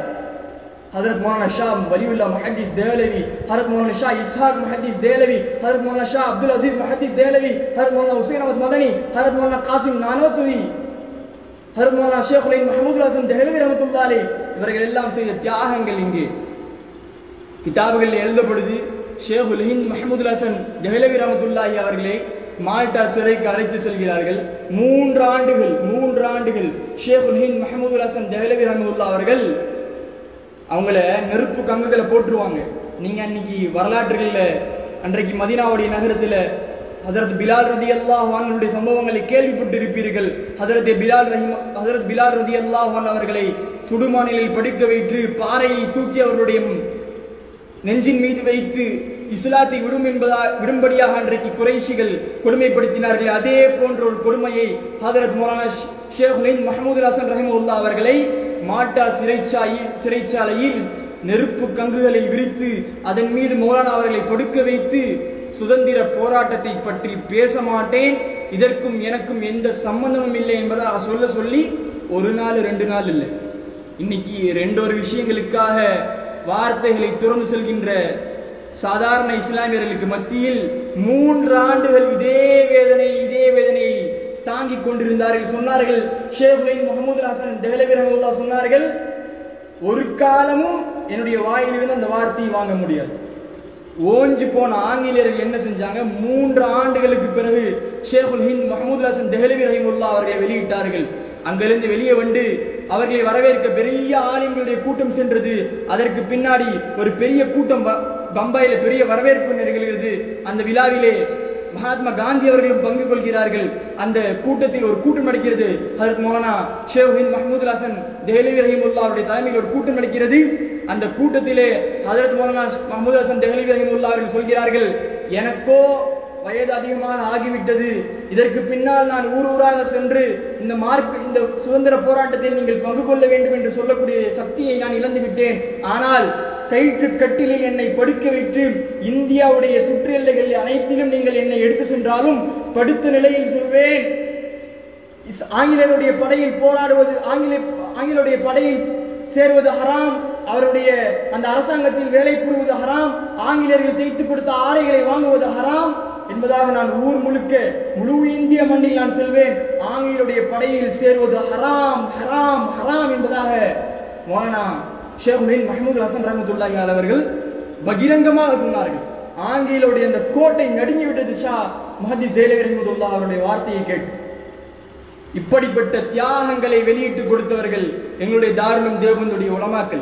ஹஜரத் மௌலானா ஷா வலியுல்லா முஹத்தீஸ் தெஹ்லவி, ஹஜரத் மௌலானா ஷா இஸ்ஹாக் முஹத்தீஸ் தெஹ்லவி, ஹஜரத் மௌலானா ஷா அப்துல் அசீஸ் முஹத்தீஸ் தெஹ்லவி, ஹஜரத் மௌலானா ஹுசைன் அஹமத் மதனி, ஹஜரத் மௌலானா காசிம் நானோத்துவி, ஹஜரத் மௌலானா ஷேகுல் மஹமூத் ஹசன் தெஹ்லவி ரஹ்மத்துல்லாஹி அலைஹி, இவர்கள் எல்லாம் செய்த தியாகங்கள் இங்கே கிதாபுகளில் எழுதப்படுது. ஷேகுல் ஹிந்த் மஹமூத் ஹசன் தெஹ்லவி ரஹ்மத்துல்லாஹி அவர்களை மால்டா சிறைக்கு அழைத்து செல்கிறார்கள். மூன்று ஆண்டுகள் மூன்று ஆண்டுகள் ஷேகுல் ஹிந்த் மஹமூத் ஹசன் தெஹ்லவி ரஹ்மத்துல்லாஹி அவர்கள் அவங்கள நெருப்பு கங்குகளை போட்டுருவாங்க. நீங்க அன்னைக்கு வரலாற்றுகளில் அன்றைக்கு மதீனாவுடைய நகரத்தில் ஹஜரத் பிலால் ரலியல்லாஹு அன்ஹுடைய சம்பவங்களை கேள்விப்பட்டு இருப்பீர்கள். ஹஜரத் பிலால் ரஹிம் ஹஜரத் பிலால் ரலியல்லாஹு அன்ஹு அவர்களை சுடுமானிலில் படுக்க வைத்து பாறையை தூக்கி அவர்களுடைய நெஞ்சின் மீது வைத்து இஸ்லாத்தை விடும் என்பதா விடும்படியாக அன்றைக்கு குறைஷிகள் கொடுமைப்படுத்தினார்கள். அதே போன்ற ஒரு கொடுமையை ஹஜரத் மௌலானா ஷேகுல் ஹிந்த் மஹமூத் ஹசன் ரஹிமஹுல்லா அவர்களை மாட்டா சிறைச்சாலையில் சிறைச்சாலையில் நெருப்பு கங்குகளை விரித்து அதன் மீது மௌலானா அவர்களை படுக்க வைத்து சுதந்திர போராட்டத்தை பற்றி பேச மாட்டேன், இதற்கும் எனக்கும் எந்த சம்பந்தமும் இல்லை என்பதாக சொல்ல சொல்லி ஒரு நாள் ரெண்டு நாள் இல்லை, இன்னைக்கு ரெண்டு ஒரு விஷயங்களுக்காக வார்த்தைகளை துறந்து செல்கின்ற சாதாரண இஸ்லாமியர்களுக்கு மத்தியில் மூன்று ஆண்டுகள் இதே வேதனை இதே வேதனை தாங்கிக் கொண்டிருந்தார்கள். சொன்னார்கள் ஷேகுல் ஹிந்த் முஹம்மது ஹசன் தெஹ்லவி ரஹ்மத்துல்லாஹி சொன்னார்கள், ஒரு காலமும் என்னுடைய வாயிலிருந்து அந்த வார்த்தையை வாங்க முடியாது. ஓஞ்சு போன ஆங்கிலேயர்கள் என்ன செஞ்சாங்க? மூன்று ஆண்டுகளுக்கு பிறகு ஷேகுல் ஹிந்த் முஹம்மது ஹசன் தெஹ்லவி ரஹ்மத்துல்லாஹி அவர்களை வெளியிட்டார்கள். அங்கிருந்து வெளியே வந்து அவர்களை வரவேற்க பெரிய ஆலிம்களுடைய கூட்டம் சென்றது. அதற்கு பின்னாடி ஒரு பெரிய கூட்டம் பம்பாயில பெரிய வரவேற்பு நிகழ்கிறது. அந்த விழாவிலே மகாத்மா காந்தி அவர்களும் பங்கு கொள்கிறார்கள். அந்த கூட்டத்தில் ஒரு கூட்டம் நடக்கிறது. ஹஜரத் மௌலானா ஷேகுல் ஹிந்த் மஹமூத் ஹசன் தெஹ்லவி ரஹிமஹுல்லாஹ் அவருடைய தலைமையில் ஒரு கூட்டம் நடக்கிறது. அந்த கூட்டத்திலே ஹஜரத் மௌலானா மஹமூத் ஹசன் தெஹ்லவி ரஹிமஹுல்லாஹ் அவர்கள் சொல்கிறார்கள், எனக்கோ வயது அதிகமாக ஆகிவிட்டது, இதற்கு பின்னால் நான் ஊர் ஊராக சென்று இந்த மார்க் இந்த சுதந்திர போராட்டத்தில் நீங்கள் பங்கு கொள்ள வேண்டும் என்று சொல்லக்கூடிய சக்தியை நான் இழந்து விட்டேன். ஆனால் கயிற்று கட்டிலில் என்னை படுக்க வைத்து இந்தியாவுடைய சுற்று எல்லைகள் அனைத்திலும் நீங்கள் என்னை எடுத்து சென்றாலும் படுத்த நிலையில் சொல்வேன், ஆங்கிலேயருடைய படையில் போராடுவது ஆங்கில ஆங்கிலேயருடைய படையில் சேர்வது ஹராம், அவருடைய அந்த அரசாங்கத்தில் வேலை புரிவது ஹராம், ஆங்கிலேயர்கள் தைத்து கொடுத்த ஆடைகளை வாங்குவது ஹராம் என்பதாக நான் ஊர் முழுக்க முழு இந்திய மண்ணில் நான் செல்வேன், ஆங்கிலேயருடைய படையில் சேர்வது ஹராம் ஹராம் ஹராம் என்பதாக மௌலானா ஷேகுல் ஹிந்த் மஹமூத் ஹசன் ரஹ்மத்துல்லாஹி அலைஹி அவர்கள் பகிரங்கமாக சொன்னார்கள். ஆங்கிலேயருடைய அந்த கோட்டை நடுங்கிவிட்டது ஷா முஹத்தீஸ் தெஹ்லவி ரஹ்மத்துல்லாஹி அவருடைய வார்த்தையை கேட்டு. இப்படிப்பட்ட தியாகங்களை வெளியிட்டு கொடுத்தவர்கள் எங்களுடைய தாருலும் தேவபந்துடைய உலமாக்கள்.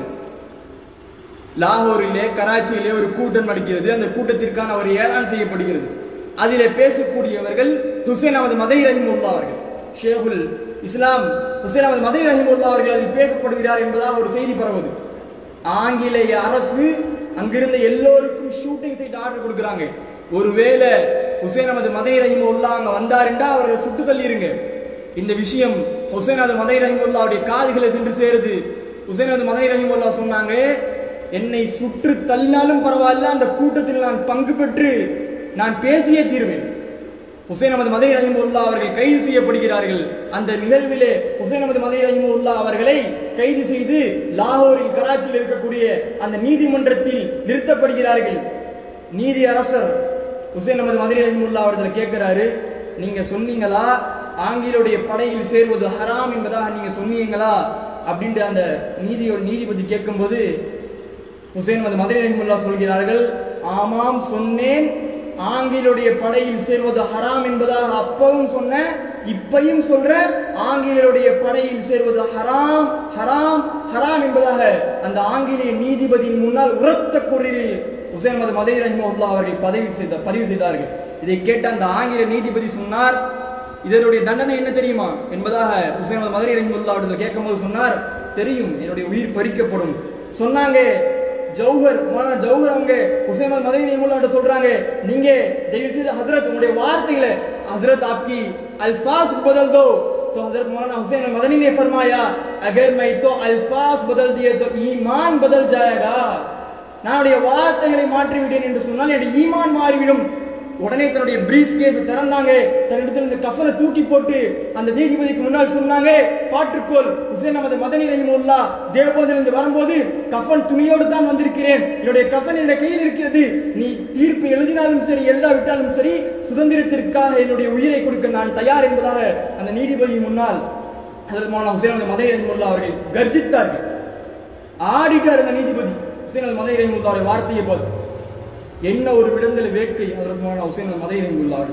லாகூரிலே கராச்சியிலே ஒரு கூட்டம் நடக்கிறது. அந்த கூட்டத்திற்கான ஒரு ஏலான் செய்யப்படுகிறது. அதிலே பேசக்கூடியவர்கள் ஹுசைன் அஹமது மதனி ரஹிமஹுல்லாஹ் அவர்கள். ஷேகுல் இஸ்லாம் ஹுசைன் அஹமது மதனி ரஹிமஹுல்லாஹ் அவர்கள் அதில் பேசப்படுகிறார் என்பதாக ஒரு செய்தி பரவுது. ஆங்கிலேய அரசு அங்கிருந்த எல்லோருக்கும் ஷூட்டிங் சைட் ஆர்டர் கொடுக்குறாங்க. ஒருவேளை ஹுசைன் அஹமது மதனி ரஹிமஹுல்லாஹ் அங்க வந்தாருண்டா அவரை சுட்டு தள்ளிருங்க. இந்த விஷயம் ஹுசைன் அஹமது மதனி ரஹிமஹுல்லாஹ்வுடைய காதுகளை சென்று சேருது. ஹுசைன் அஹமது மதனி ரஹிமஹுல்லாஹ் சொன்னாங்க, என்னை சுற்று தள்ளினாலும் பரவாயில்ல, அந்த கூட்டத்தில் நான் பங்கு பெற்று நான் பேசியே தீர்வேன். ஹுசைன் அஹமது மதனி ரஹிமஹுல்லாஹ் அவர்கள் கைது செய்யப்படுகிறார்கள். அந்த நிகழ்விலே ஹுசைன் அஹமது மதனி ரஹிமஹுல்லாஹ் அவர்களை கைது செய்து லாகூரில் கராச்சியில் இருக்கக்கூடிய அந்த நீதிமன்றத்தில் நிறுத்தப்படுகிறார்கள். நீதி அரசர் ஹுசைன் அஹமது மதனி ரஹிமஹுல்லாஹ் அவர்கள் கேட்கிறாரு, நீங்க சொன்னீங்களா ஆங்கிலேயுடைய படையில் சேர்வது ஹராம் என்பதாக நீங்க சொன்னீங்களா அப்படின்ற அந்த நீதியோட நீதிபதி கேட்கும்போது ஹுசைன் அஹமது மதனி ரஹிமஹுல்லாஹ் சொல்கிறார்கள், ஆமாம் சொன்னேன், ஆங்கிலேயுடைய படையில் சேர்வது ஹராம் என்பதாக அப்பவும் சொன்ன, இப்பையும் சொல்ற, ஆங்கிலேயுடைய படையில் சேர்வது ஹராம் ஹராம் ஹராம் என்பதாக அந்த ஆங்கிலேய நீதிபதியின் முன்னால் உரத்த குரலில் ஹுசைன் அஹமது மதனி ரஹிமஹுல்லாஹ் அவர்கள் பதிவு செய்த பதிவு செய்தார்கள். இதை கேட்ட அந்த ஆங்கில நீதிபதி சொன்னார், இதனுடைய தண்டனை என்ன தெரியுமா என்பதாக ஹுசைன் அஹமது மதனி ரஹிமஹுல்லாஹ் அவர்கள் கேட்கும்போது சொன்னார், தெரியும், என்னுடைய உயிர் பறிக்கப்படும். சொன்னாங்க ஜௌஹர் மௌலானா ஜௌஹர் அவங்க ஹுசைன் அஹமது மதனி ரஹிமஹுல்லாஹ் சொல்றாங்க, நீங்க தயவு செய்து ஹஜ்ரத் உங்களுடைய வார்த்தைகளை हजरत आपकी अल्फाज बदल दो। तो हजरत मौलाना हुसैन मदनी ने फरमाया, अगर मैं तो अल्फाज बदल दिए तो ईमान बदल जाएगा, நான் வார்த்தைகளை மாற்றி விட்டேன் என்று சொன்னால் என்னுடைய ஈமான் மாறிவிடும். உடனே தன்னுடைய பிரீஃப் கேஸ் திறந்தாங்க, தன்னிடத்தில் இந்த கஃபனை தூக்கி போட்டு அந்த நீதிபதிக்கு முன்னால் சொன்னாங்க, பாற்றுக்கோள், ஹுசைன் அஹமது மதனி ரஹிமஹுல்லாஹ் தேவபந்திலிருந்து வரும்போது கஃபன் துணியோடு தான் வந்திருக்கிறேன், என்னுடைய கஃபன் என் கையில் இருக்கிறது, நீ தீர்ப்பு எழுதினாலும் சரி எழுதாவிட்டாலும் சரி சுதந்திரத்திற்காக என்னுடைய உயிரை கொடுக்க நான் தயார் என்பதாக அந்த நீதிபதி முன்னால் ஹஜ்ரத் மௌலானா ஹுசைன் அஹமது மதனி ரஹிமஹுல்லாஹ் அவர்கள் கர்ஜித்தார்கள். ஆடிட்டார் அந்த நீதிபதி ஹுசைன் அஹமது மதனி ரஹிமஹுல்லாஹ்வுடைய வார்த்தையை பார்த்து. என்ன ஒரு விடுதலை வேட்கை ஹஜ்ரத் மௌலானா ஹுசைன் அஹமது மதனி ரஹிமஹுல்லாஹ்.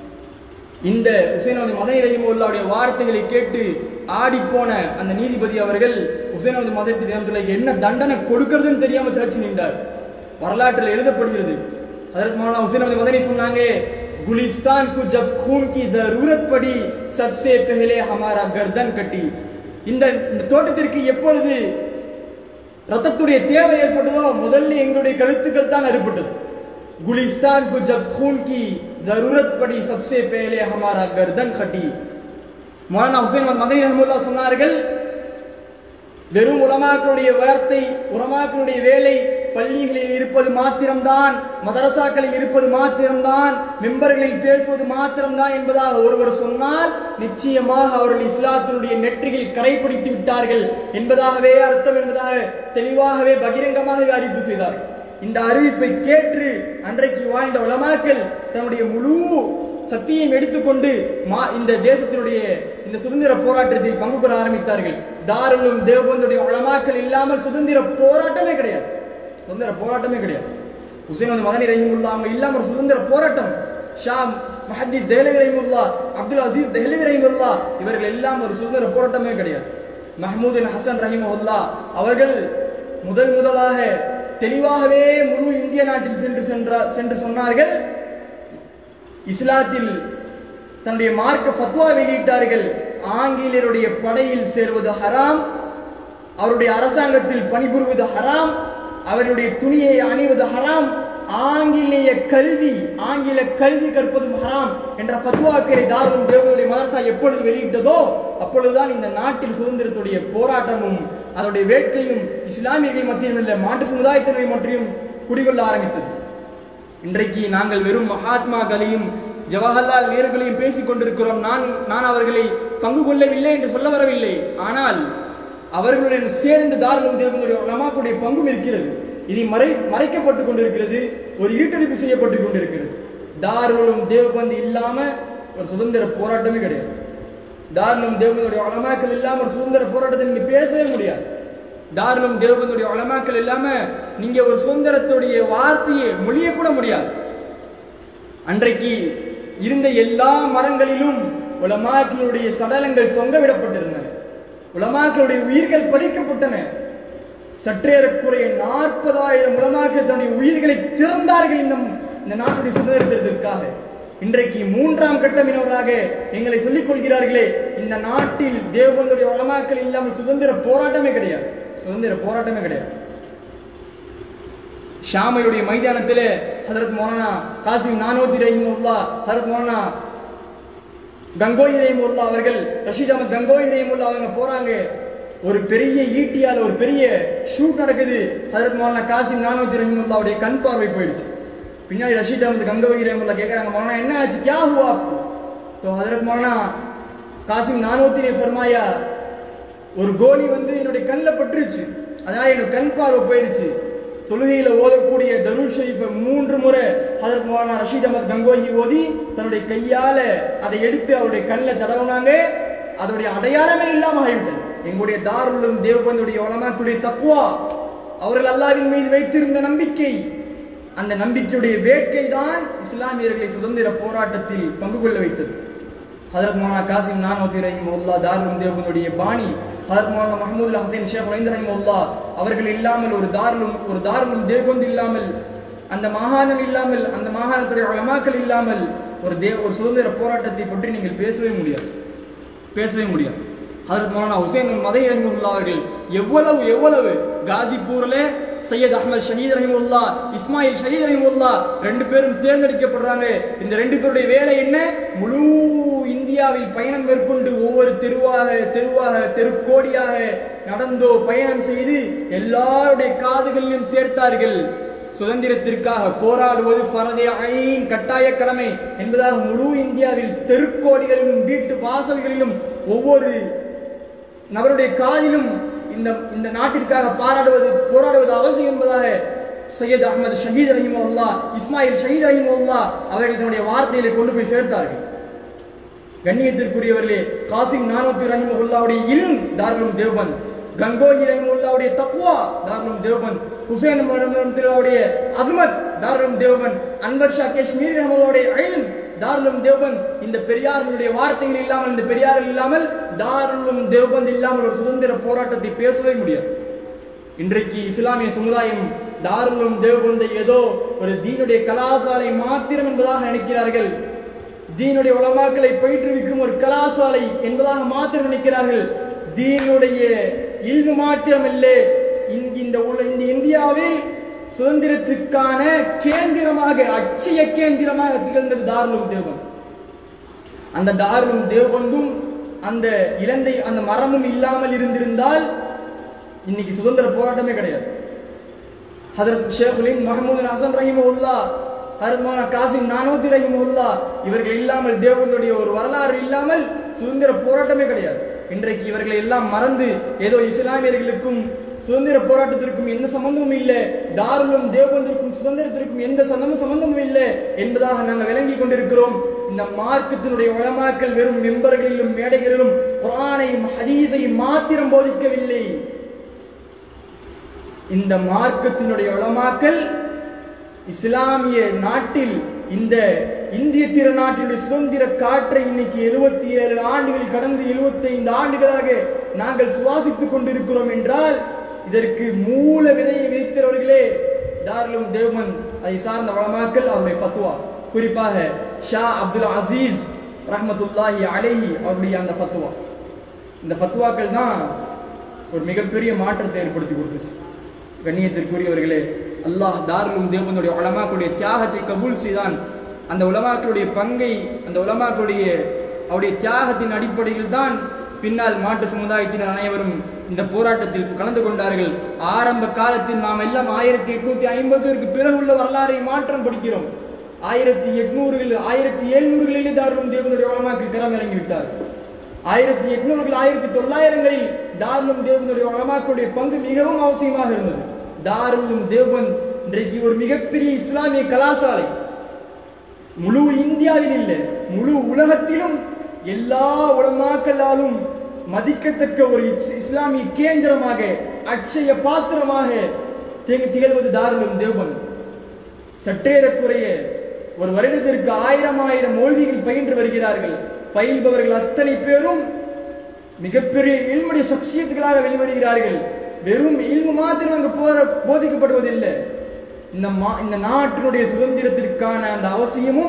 இந்த ஹுசைன் அஹமது மதனி ரஹிமஹுல்லாஹ்வுடைய வார்த்தைகளை கேட்டு ஆடிப்போன அந்த நீதிபதி அவர்கள் ஹுசைன் அஹமது மதனி ரஹிமஹுல்லாஹ் என்ன தண்டனை கொடுக்கிறதுன்னு தெரியாம தரிச்சு நின்றார். வரலாற்றில் எழுதப்படுகிறது. ஹஜ்ரத் மௌலானா ஹுசைன் அஹமது மதனி சொன்னாங்க, गुलिस्तान को जब खून की जरूरत पड़ी सबसे पहले हमारा गर्दन कटी. இந்த தோட்டத்திற்கு எப்பொழுது ரத்தத்துடைய தேவை ஏற்பட்டதோ முதல்ல எங்களுடைய கழுத்துக்கள் தான் அறுபட்டது. गुलिस्तान को जब खून की जरूरत पड़ी सबसे पहले हमारा गर्दन कटी. மௌலானா ஹுசைன் அஹமது மதனி ரஹிமஹுல்லாஹ் சொன்னார்கள், வெறும் உலமாக்களுடைய வார்த்தை, உலமாக்களுடைய வேலை பள்ளிகளில் இருப்பது மாத்திரம்தான், மதரசாக்களில் இருப்பது மாத்திரம்தான், மெம்பர்களில் பேசுவது மாத்திரம்தான் என்பதாக ஒருவர் சொன்னால் நிச்சயமாக அவர்கள் இஸ்லாத்தினுடைய நெற்றியில் கரைப்பிடித்து விட்டார்கள் என்பதாகவே அர்த்தம் என்பதாக தெளிவாகவே பகிரங்கமாகவே அறிவிப்பு செய்தார்கள். இந்த அறிவிப்பை கேட்டு அன்றைக்கு வாழ்ந்த உலமாக்கள் தன்னுடைய முழு சக்தியையும் எடுத்துக்கொண்டு இந்த தேசத்தினுடைய இந்த சுதந்திர போராட்டத்தில் பங்கு பெற ஆரம்பித்தார்கள். தாருலும் தேவபந்துடைய உலமாக்கள் இல்லாமல் சுதந்திர போராட்டமே கிடையாது. சுதந்திர போராட்டமே கிடையாது. ஹுசைன் அஹமது மதனி ரஹிமஹுல்லாஹ் அவங்க இல்லாம ஒரு சுதந்திர போராட்டம். ஷாம் முஹத்திஸ் தெஹ்லவி ரஹிமஹுல்லாஹ், அப்துல் அசீஸ் தெஹ்லவி ரஹிமஹுல்லாஹ் இவர்கள் எல்லாம் ஒரு சுதந்திர போராட்டமே கிடையாது. மஹ்மூத் பின் ஹசன் ரஹிமஹுல்லாஹ் அவர்கள் முதல் முதலாக தெளிவாகவே முழு இந்திய நாட்டில் சென்று சென்று சொன்னார்கள், இஸ்லாத்தில் தன்னுடைய மார்க்க ஃபத்வா வெளியிட்டார்கள், ஆங்கிலேயருடைய படையில் சேர்வது ஹராம், அவருடைய அரசாங்கத்தில் பணிபுரிவது ஹராம், அவருடைய துணியை அணிவது ஹராம், ஆங்கிலேய கல்வி ஆங்கில கல்வி கற்பதும் ஹராம் என்ற ஃபத்வாக்களை தாருல் தேவனுடைய மதரசா எப்பொழுது வெளியிட்டதோ அப்பொழுதுதான் இந்த நாட்டில் சுதந்திரத்துடைய போராட்டமும் அதனுடைய வேட்கையும் இஸ்லாமியர்கள் மத்தியில் உள்ள மாற்று சமுதாயத்தினரை மற்றியும் குடிகொள்ள ஆரம்பித்தது. இன்றைக்கு நாங்கள் வெறும் மகாத்மாக்களையும் ஜவஹர்லால் நேருகளையும் பேசிக் கொண்டிருக்கிறோம். நான் நான் அவர்களை பங்கு கொள்ளவில்லை என்று சொல்ல வரவில்லை. ஆனால் அவர்களுடன் சேர்ந்து தாருல் தேவனுடைய உலமாக்களுடைய பங்கும் இருக்கிறது. இது மறை மறைக்கப்பட்டுக் கொண்டிருக்கிறது, ஒரு ஈட்டறிப்பு செய்யப்பட்டுக் கொண்டிருக்கிறது. தாருலும் தேவபந்து இல்லாம ஒரு சுதந்திர போராட்டமே கிடையாது. தாருலும் தேவபந்துடைய உலமாக்கள் இல்லாம ஒரு சுதந்திர போராட்டத்தை நீங்க பேசவே முடியாது. தாருலும் தேவபந்துடைய உலமாக்கள் இல்லாம நீங்க ஒரு சுதந்திரத்துடைய வார்த்தையை மொழிய கூட முடியாது. அன்றைக்கு இருந்த எல்லா மரங்களிலும் உலமாக்களுடைய சடலங்கள் தொங்கவிடப்பட்டிருந்தன, உலமாக்களுடைய உயிர்கள் பறிக்கப்பட்டன. சற்றேறக்குறைய நாற்பதாயிரம் உலமாக்கள் தன்னுடைய உயிர்களை திறந்தார்கள் இந்த இந்த நாட்டுடைய சுதந்திரத்திற்காக. இன்றைக்கு மூன்றாம் கட்டமினவராக எங்களை சொல்லிக் கொள்கிறார்களே. இந்த நாட்டில் தேவபந்துடைய உலமாக்கள் இல்லாமல் சுதந்திர போராட்டமே கிடையாது, சுதந்திர போராட்டமே கிடையாது. ஷாமையுடைய மைதானத்தில் ஹதரத் மௌலானா காசிம் நானோதி ரஹிமுல்லா, ஹதரத் மௌலானா கங்கோயி ரஹிமுல்லா அவர்கள், ரஷீத் அஹமத் கங்கோயி ரஹிமுல்லா அவங்க போறாங்க. ஒரு பெரிய ஈட்டியால் ஒரு பெரிய ஷூட் நடக்குது. ஹதரத் மௌலானா காசிம் நானோதி ரஹிமுல்லாவுடைய கண் பார்வை போயிடுச்சு. பின்னாடி ரஷீத் அஹமத் கங்கோயி ரஹிமுல்லா கேட்குறாங்க, மௌலானா என்ன ஆச்சு, क्या हुआ आपको? तो ஹதரத் மௌலானா காசிம் நானோதி ने फरमाया, ஒரு கோலி வந்து என்னுடைய கண்ணில் பட்டுருச்சு, அதனால என்னோட கண் பார்வை போயிடுச்சு. தொழுகையில ஓதக்கூடிய தரூத் ஷரீஃபை மூன்று முறை ஹதரத் மௌலானா ரஷீத் அஹமத் கங்கோயி ஓதி தன்னுடைய கையால அதை எடுத்து அவருடைய கண்ணில் தடவுனாங்க. அதோடைய அடையாளமே இல்லாமல் ஆகிவிட்டது. எங்களுடைய தாருல் தேவபந்துடைய உலமாக்களுடைய தக்வா, அவர்கள் அல்லாஹ்வின் மீது வைத்திருந்த நம்பிக்கை, அந்த நம்பிக்கையுடைய வேட்கை தான் இஸ்லாமியர்களை சுதந்திர போராட்டத்தில் பங்கு கொள்ள வைத்தது. ஹதரத் மௌலானா காசிம் நானோதி ரஹிமஹுல்லா தாருல் தேவபந்துடைய பாணி, ஹதரத் மௌலானா மஹமூதுல் ஹசன் ஷேக் உலைந்த ரஹிமஹுல்லா அவர்கள் இல்லாமல், ஒரு தாருல் ஒரு தாருல் தேவபந்து இல்லாமல், அந்த மாகாணம் இல்லாமல், அந்த மாகாணத்துடைய உலமாக்கள் இல்லாமல் ஒரு தேவ ஒரு சுதந்திர போராட்டத்தை பற்றி நீங்கள் பேசவே முடியாது, பேசவே முடியாது. ஹதரத் மௌலானா ஹுசைன் மதனி ரஹிமஹுல்லா அவர்கள் எவ்வளவு எவ்வளவு காசிப்பூர்ல சையத் அஹ்மத் ஷஹீத் ரஹிமஹுல்லா, இஸ்மாயில் ஷஹீத் ரஹிமஹுல்லா ரெண்டு பேரும் தேர்ந்தெடுக்கப்படுறாங்க. இந்த ரெண்டு பேருடைய வேலை என்ன? முழு இந்தியாவில் பயணம் மேற்கொண்டு ஒவ்வொரு தெருவாக தெருவாக தெருக்கோடியாக நடந்தோ பயணம் செய்து எல்லாருடைய காதுகளிலும் சேர்த்தார்கள். சுதந்திரத்திற்காக போராடுவது ஃபரதே ஐன், கட்டாய கடமை என்பதாக முழு இந்தியாவில் தெருக்கோடிகளிலும் வீட்டு வாசல்களிலும் ஒவ்வொரு நபருடைய காதிலும் இந்த இந்த நாட்டிற்காக பாராடுவது போராடுவது அவசியம் என்பதாக சையத் அஹ்மத் ஷஹீத் ரஹிமஹுல்லா, இஸ்மாயில் ஷஹீத் ரஹிமஹுல்லா அவர்கள் தன்னுடைய வார்த்தைகளை கொண்டு போய் சேர்த்தார்கள். கண்ணியத்திற்குரியவர்களே, காசிம் நானோதி ரஹிமஹுல்லாவுடைய இல்ம் தாருல் தேவபந்த், கங்கோயி ரஹிமஹுல்லாவுடைய தக்வா தாருல் தேவபந்த், ஹுசைன் ரஹிமஹுல்லாவுடைய அஹ்மத் தாருல் தேவபந்த், அன்வர் ஷா காஷ்மீரி ரஹிமஹுல்லாவுடைய இல்ம் தாருல் தேவபந்த். இந்த பெரியார்களுடைய வார்த்தைகள் இல்லாமல், இந்த பெரியார்கள் இல்லாமல், தாருல் தேவபந்த் இல்லாமல் ஒரு சுதந்திர போராட்டத்தை பேசவே முடியாது. இன்றைக்கு இஸ்லாமிய சமுதாயம் தாருல் தேவபந்தை ஏதோ ஒரு தீனுடைய கலாசாலை மாத்திரம் என்பதாக நினைக்கிறார்கள். தீனுடைய உலமாக்களை பயிற்றுவிக்கும் ஒரு கலாசாலை என்பதாக மாத்திரம் நினைக்கிறார்கள். தீனுடைய இல்மு மாத்திரம் இல்லை, இந்த இந்த இந்தியாவில் சுதந்திரத்திற்கான கேந்திரமாக, அட்சய கேந்திரமாக திகழ்ந்தது தாருல் தேவபந்த். அந்த தாருல் தேவபந்தும் அந்த இலந்தை அந்த மரமும் இல்லாமல் இருந்திருந்தால் இன்னைக்கு சுதந்திர போராட்டமே கிடையாது. ஹதரத் ஷேகுலின் மஹமூது ஹசன் ரஹிமஹுல்லா, ஹதரத் மௌலானா காசிம் நானோதி ரஹிமஹுல்லா இவர்கள் இல்லாமல், தேவபந்துடைய ஒரு வரலாறு இல்லாமல் சுதந்திர போராட்டமே கிடையாது. இன்றைக்கு இவர்களை எல்லாம் மறந்து ஏதோ இஸ்லாமியர்களுக்கும் சுதந்திர போராட்டத்திற்கும் எந்த சம்பந்தமும் இல்லை, தாருல் தேவபந்திற்கும் சுதந்திரத்திற்கும் எந்த சம்பந்தமும் இல்லை என்பதாக நாங்கள் விளங்கி கொண்டிருக்கிறோம். இந்த மார்க்கத்தினுடைய உலமாக்கள் வெறும் மெம்பர்களிலும் மேடைகளிலும் குர்ஆனையும் ஹதீஸையும் மாத்திரம் போதிக்கவில்லை. இந்த மார்க்கத்தினுடைய உலமாக்கள் இஸ்லாமிய நாட்டில், இந்த இந்திய திருநாட்டினுடைய சுதந்திர காற்றை இன்னைக்கு எழுபத்தி ஏழு ஆண்டுகள் கடந்து எழுபத்தி ஐந்து ஆண்டுகளாக நாங்கள் சுவாசித்துக் கொண்டிருக்கிறோம் என்றால் இதற்கு மூல விதையை வைத்தவர்களே தாருல் தேவபந்த், அதை சார்ந்த உலமாக்கள், அவருடைய ஃபத்வா, குறிப்பாக ஷா அப்துல் அசீஸ் ரஹ்மத்துல்லாஹி அலைஹி அவருடைய அந்த ஃபத்வா. இந்த ஃபத்வாக்கள் தான் ஒரு மிகப்பெரிய மாற்றத்தை ஏற்படுத்தி கொடுத்துச்சு. கண்ணியத்திற்குரியவர்களே, அல்லாஹ் தாருல் தேவபந்துடைய உலமாக்களுடைய தியாகத்தை கபூல் செய்தான். அந்த உலமாக்களுடைய பங்கை, அந்த உலமாக்களுடைய அவருடைய தியாகத்தின் அடிப்படையில் தான் பின்னால் மாற்று சமுதாயத்தினர் அனைவரும் இந்த போராட்டத்தில் கலந்து கொண்டார்கள். ஆரம்ப காலத்தில் நாம் எல்லாம் ஆயிரத்தி எட்நூத்தி ஐம்பதுக்கு பிறகு உள்ள வரலாறை மாற்றம் படிக்கிறோம். ஆயிரத்தி எட்நூறுகள் ஆயிரத்தி எழுநூறுகளிலே தாருல் தேவபந்துடைய உலமாக்கள் களம் இறங்கி விட்டார். ஆயிரத்தி எட்நூறுகள் ஆயிரத்தி தொள்ளாயிரங்களில் தாருல் தேவபந்துடைய உலமாக்களுடைய பங்கு மிகவும் அவசியமாக இருந்தது. தாருல் தேவபந்த் இன்றைக்கு ஒரு மிகப்பெரிய இஸ்லாமிய கலாசாலை, முழு இந்தியாவில் இல்லை, முழு உலகத்திலும் எல்லா உலமாக்களாலும் மதிக்கத்தக்க ஒரு இஸ்லாமிய கேந்திரமாக, அட்சய பாத்திரமாக திகழ்வது தாருல் தேவபந்த். சற்றேறக்குறைய ஒரு வருடத்திற்கு ஆயிரம் ஆயிரம் மௌல்விகள் பயின்று வருகிறார்கள். பயில்பவர்கள் அத்தனை பேரும் மிகப்பெரிய இல்முடைய சக்சியத்துகளாக வெளிவருகிறார்கள். வெறும் இல்மு மாத்திரம் அங்கு போற போதிக்கப்படுவதில்லை. இந்த மா இந்த நாட்டினுடைய சுதந்திரத்திற்கான அந்த அவசியமும்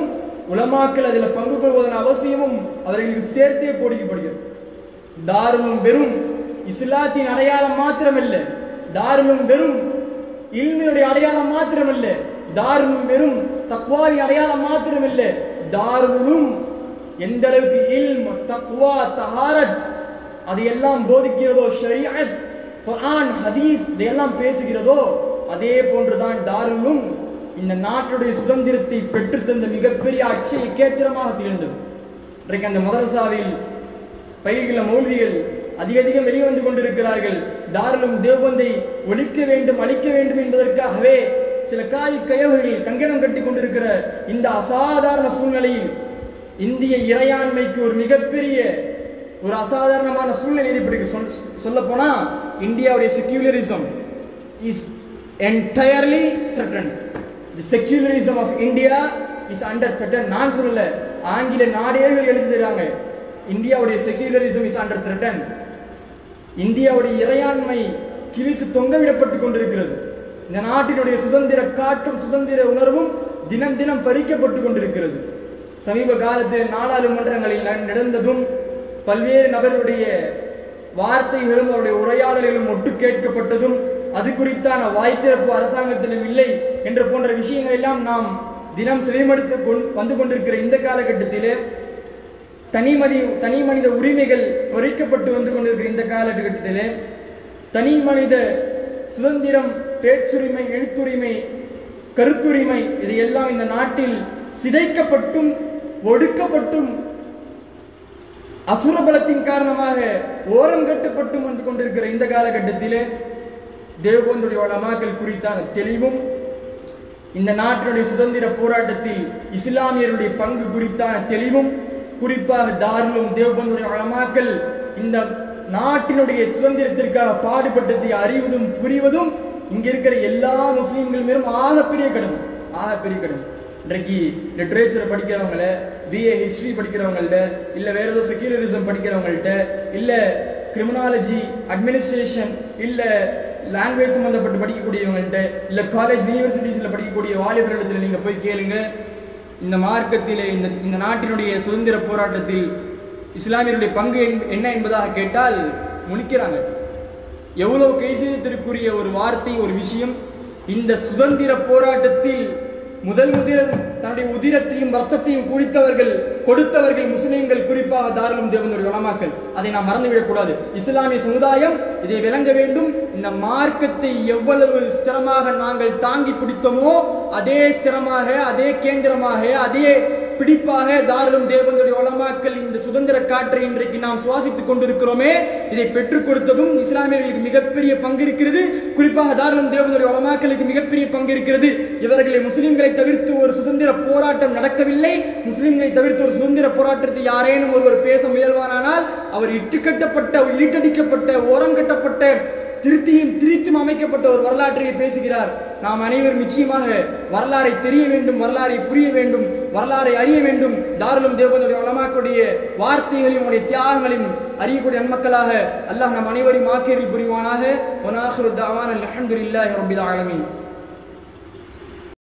உலமாக்கள் அதில் பங்கு கொள்வதன் அவசியமும் அவர்களுக்கு சேர்த்தே போடிக்கப்படுகிறது. தாருலும் வெறும் இஸ்லாத்தின் அடையாளம் மாத்திரமல்ல, தாருலும் வெறும் இல்மினுடைய அடையாளம் மாத்திரமல்ல, தாருலும் வெறும் தக்வாவின் அடையாளம் மாத்திரமல்ல, தாருலும் எந்த அளவுக்கு இல்ம், தக்வா, தஹாரத் அதையெல்லாம் போதிக்கிறதோ, ஷரீஅத், குர்ஆன், ஹதீஸ் இதையெல்லாம் பேசுகிறதோ, அதே போன்றுதான் தாருலும் இந்த நாட்டுடைய சுதந்திரத்தை பெற்றுத்தந்த மிகப்பெரிய அட்சய கேத்திரமாக திகழ்ந்தது. இன்றைக்கு அந்த மதரசாவில் பயில்கிற மௌல்விகள் அதிக அதிகம் வெளிவந்து கொண்டிருக்கிறார்கள். தாருலும் தேவபந்தை ஒழிக்க வேண்டும், அழிக்க வேண்டும் என்பதற்காகவே சில காய் கயவர்கள் கங்கணம் கட்டி கொண்டிருக்கிற இந்த அசாதாரண சூழ்நிலையில் இந்திய இறையாண்மைக்கு ஒரு மிகப்பெரிய ஒரு அசாதாரணமான சூழ்நிலை ஏற்படுகிறது. சொல்ல போனா இந்தியாவுடைய secularism is entirely threatened. The secularism of India is under threaten. நான் சொல்லல, ஆங்கில நாடேகள் எழுதி தராங்க, இந்தியாவுடைய செக்யூலரிசம் இஸ் அண்டர் த்ரெட்டன். இந்தியாவுடைய இறையாண்மை கிழித்து தொங்கவிடப்பட்டு கொண்டிருக்கிறது. இந்த நாட்டினுடைய சுதந்திர காற்றும் சுதந்திர உணர்வும் தினம் தினம் பறிக்கப்பட்டு கொண்டிருக்கிறது. சமீப காலத்தில் நாடாளுமன்றங்களில் நடந்ததும் பல்வேறு நபர்களுடைய வார்த்தைகளும் அவருடைய உரையாடல்களும் ஒட்டு கேட்கப்பட்டதும் அது குறித்தான வாய்த்திறப்பு அரசாங்கத்திலும் இல்லை என்ற போன்ற விஷயங்கள் எல்லாம் நாம் தினம் செவிமடுத்து வந்து கொண்டிருக்கிற இந்த காலகட்டத்திலே தனிமதி தனி மனித உரிமைகள் பறிக்கப்பட்டு வந்து கொண்டிருக்கிற இந்த காலகட்டத்திலே தனி மனித சுதந்திரம், பேச்சுரிமை, எழுத்துரிமை, கருத்துரிமை இதையெல்லாம் இந்த நாட்டில் சிதைக்கப்பட்டும் ஒடுக்கப்பட்டும் அசுரபலத்தின் காரணமாக ஓரம் கட்டப்பட்டும் வந்து கொண்டிருக்கிற இந்த காலகட்டத்திலே தேவபந்துடைய உலமாக்கள் குறித்தான தெளிவும், இந்த நாட்டினுடைய சுதந்திர போராட்டத்தில் இஸ்லாமியருடைய பங்கு குறித்தான தெளிவும், குறிப்பாக தாருலும் தேவபந்துடைய உலமாக்கள் இந்த நாட்டினுடைய சுதந்திரத்திற்காக பாடுபட்டதை அறிவதும் புரிவதும் இங்க இருக்கிற எல்லா முஸ்லீம்கள் மேலும் ஆகப்பெரிய கடமை, ஆகப்பெரிய கடமை. இன்றைக்கு லிட்ரேச்சரை படிக்கிறவங்கள, பிஏ ஹிஸ்டரி படிக்கிறவங்கள்ட்ட, இல்லை வேற ஏதோ செக்யூலரிசம் படிக்கிறவங்கள்ட்ட, இல்லை கிரிமினாலஜி, அட்மினிஸ்ட்ரேஷன், இல்லை லாங்குவேஜ் சம்பந்தப்பட்டு படிக்கக்கூடியவங்கள்ட்ட, இல்லை காலேஜ் யூனிவர்சிட்டிஸில் படிக்கக்கூடிய வாலிபர்களிடத்தில் நீங்கள் போய் கேளுங்க, இந்த மார்க்கத்திலே இந்த இந்த நாட்டினுடைய சுதந்திர போராட்டத்தில் இஸ்லாமியருடைய பங்கு என்ன என்பதாக கேட்டால் முழிக்கிறாங்க. எவ்வளவு கைசேதத்திற்குரிய ஒரு வார்த்தை, ஒரு விஷயம். இந்த சுதந்திர போராட்டத்தில் முதல் முதல் தன்னுடைய உதிரத்தையும் ரத்தத்தையும் குடித்தவர்கள் கொடுத்தவர்கள் முஸ்லிம்கள், குறிப்பாக தாருலும் தேவனுடைய உலமாக்கள். அதை நாம் மறந்துவிடக் கூடாது. இஸ்லாமிய சமுதாயம் இதை விளங்க வேண்டும். இந்த மார்க்கத்தை எவ்வளவு ஸ்திரமாக நாங்கள் தாங்கி பிடித்தோமோ அதே ஸ்திரமாக, அதே கேந்திரமாக, அதே பிடிப்பாக தாருலும் தேவனுடைய உலமாக்கள் இந்த சுதந்திர காற்றை இன்றைக்கு நாம் சுவாசித்துக் கொண்டிருக்கிறோமே, இதை பெற்றுக் கொடுத்ததும் இஸ்லாமியர்களுக்கு மிகப்பெரிய பங்கு இருக்கிறது. குறிப்பாக தாருலும் தேவனுடைய உலமாக்களுக்கு மிகப்பெரிய பங்கு இருக்கிறது. இவர்களை முஸ்லிம்களை தவிர்த்து ஒரு சுதந்திர போராட்டம் நடக்கவில்லை. முஸ்லிம்களை தவிர்த்து ஒரு சுதந்திர போராட்டத்தை யாரேனும் ஒருவர் பேச முயல்வானால் அவர் இட்டுக்கட்டப்பட்ட, இருட்டடிக்கப்பட்ட, ஓரம் கட்டப்பட்ட, திருத்தியும் திரித்தும் அமைக்கப்பட்ட ஒரு வரலாற்றை பேசுகிறார். நாம் அனைவரும் நிச்சயமாக வரலாறை தெரிய வேண்டும், வரலாறை புரிய வேண்டும், வரலாறை அறிய வேண்டும். தாருலும் தேவனுடைய உலமாக்களுடைய வார்த்தைகளையும் அவருடைய தியாகங்களையும் அறியக்கூடிய நன்மக்களாக அல்லாஹ் நம் அனைவரையும் ஆக்கியரில் புரிவானாக. வனாஹிரு தஅவானா அல்ஹம்துலில்லாஹி ரப்பில் ஆலமீன்.